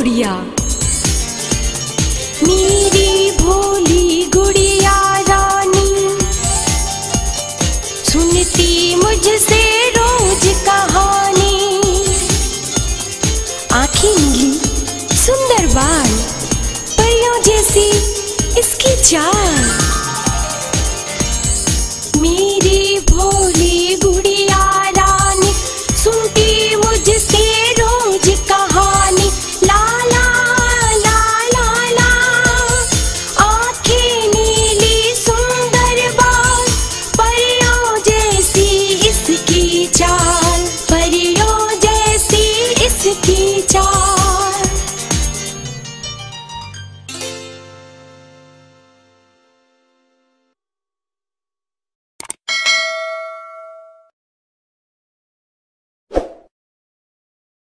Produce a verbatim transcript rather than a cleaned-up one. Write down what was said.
गुड़िया, मेरी भोली गुड़िया रानी, सुनती मुझसे रोज कहानी। आँखें नीली, सुंदर बाल, परियों जैसी इसकी चाल।